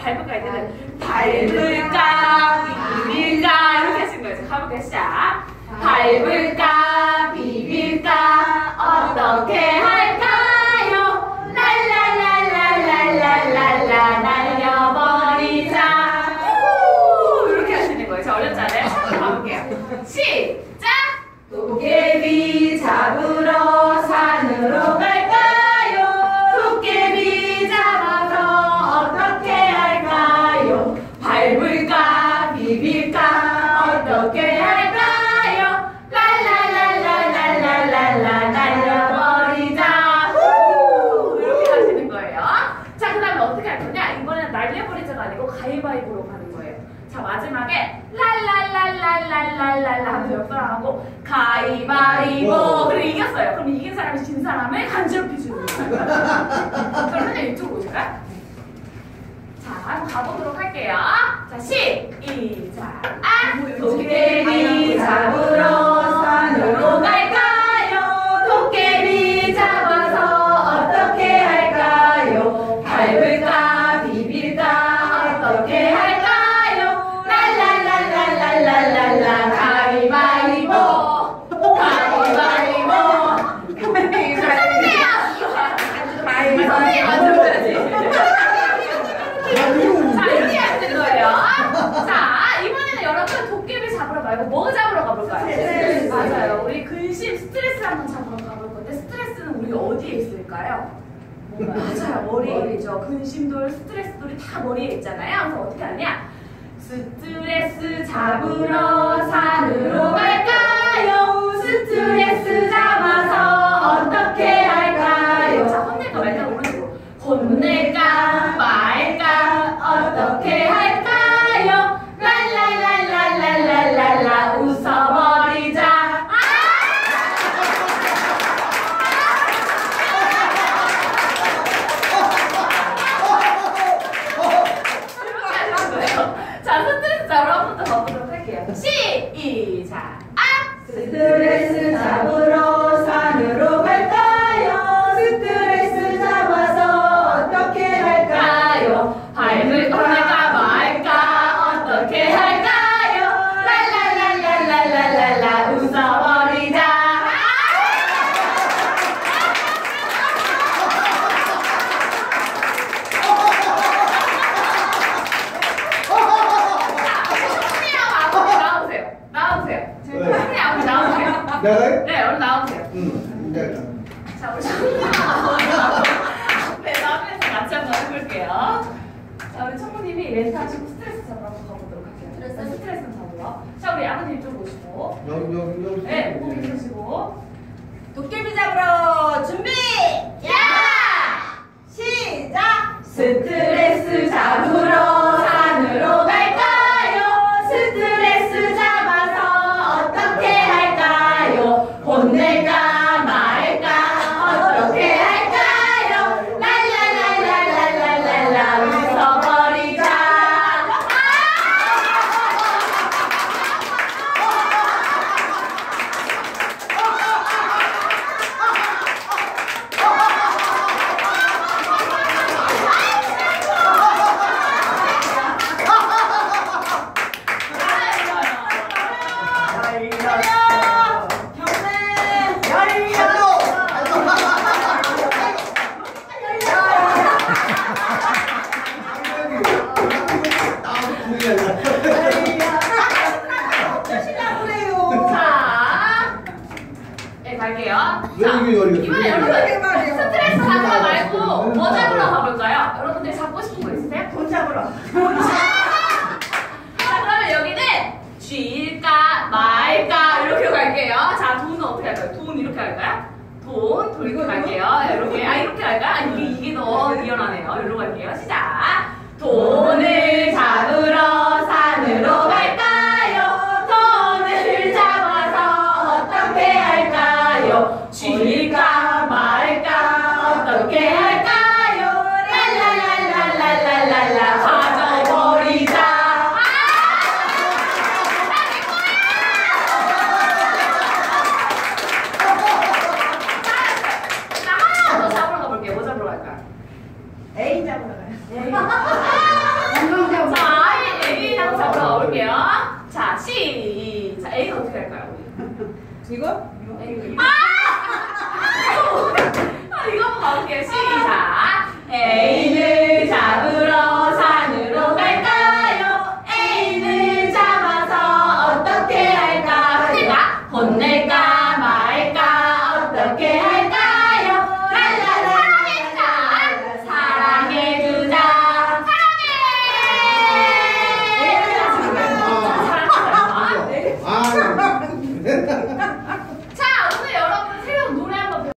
밟을까 할 때는 밟을까 비빌까 이렇게 하시는 거예요. 자, 가볼게요. 시작. 밟을까 비빌까 어떻게 할까요? 랄랄랄랄랄랄랄라 날려버리자. 이렇게 하시는 거예요. 자, 어렵지 않아요? 가볼게요. 시작. 도깨비 잡으러 산으로 갈까요? 도깨비 잡아서 어떻게 할까요? 밟을까 비빌까 어떻게 할까요? 랄랄랄랄랄랄랄라 날려버리자. 이렇게 하시는 거예요. 자, 그 다음에 어떻게 할 거냐? 이번에는 날려버리자가 아니고 가위바위보로 가는 거예요. 자, 마지막에 랄랄랄랄랄랄랄라 하면서 역사하고 가위바위보. 그래 이겼어요. 그럼 이긴 사람이 진 사람을 간지럽히주는 거예요. 그럼 선생님 이쪽으로 오실까요? 자, 한번 가보도록 할게요. 자, 시작. 도깨비 잡으러 산으로 갈까요? 도깨비 잡아서 어떻게 할까요? 밟을까 비빌까 어떻게 할까요? 랄랄랄랄랄랄라 가위바위보. 가위바위보. 선생님 맞춰줘야지. 자, 이렇게 하시는 거예요. 자, 이번에는 여러분 도깨비 잡으러 말고 뭐 잡으러 가볼까요? 스트레스. 맞아요. 우리 근심 스트레스 한번 잡으러 가볼 건데 스트레스는 우리 어디에 있을까요? 맞아요. 머리에 있죠. 근심돌, 스트레스돌이 다 머리에 있잖아요. 그래서 어떻게 하냐? 스트레스 잡으러 산으로 갈까요? 스트레스 잡아서 어떻게 할까요? 자, 혼낼까 말까 오른쪽으로. 혼낼까 말까 어떻게 할까요? 랄랄랄랄랄랄라 웃어버리자. 자, 스트레스 잡으러 한 번 더 가보도록 할게요. 시작. 스트레스 잡으러 산으로 갈까요? 스트레스 잡아서 어떻게 할까요? 밟을까 말까 어떻게 할까요? 랄랄랄랄랄랄라 웃어버리자. 선생님 아버지 나오세요. 나가요? 네, 얼른 나오세요. 자, 우리 네, 앞에서 같이 한번 해볼게요. 자, 우리 청부님이 렌트 하시고 스트레스 잡으러 한번 가보도록 할게요. 스트레스 잡으러. 자, 우리 아버님 좀 오시고. 여기. 네, 거기 계시고. 도깨비 잡으러 준비! 야! 시작! 스트레스 잡으러 산으로 갈까요? 스트레스 잡아서 어떻게 할까요? 혼낼까 말까 어떻게 할까요? 랄랄랄랄랄랄라 웃어버리자. 갈게요. 자, 이번에 여러분 스트레스 잡으러 말고 뭐 잡으러 가볼까요? 여러분들 잡고 싶은 거 있으세요? 돈 잡으러. 자, 그러면 여기는 쥐일까 말까 이렇게 갈게요. 자, 돈은 어떻게 할까요? 돈 이렇게 할까요? 돈 이렇게 갈게요. 이렇게 이렇게 할까요? 이게 더 유연하네요. 이리로 갈게요. 시작. 돈을 잡으러 산으로 갈까요? 돈을 잡아서 어떻게 할까요? 쥐일까 말까 어떻게 할까요? 랄랄랄랄랄랄라 가져버리자. 자, 하나 더 잡으러 가볼게요. 뭐 잡으러 갈까요? 애인 잡으러 가요. 시작. A는 어떻게 할까요? 우리? 이거? 이거 한번 가볼게요. 시작. A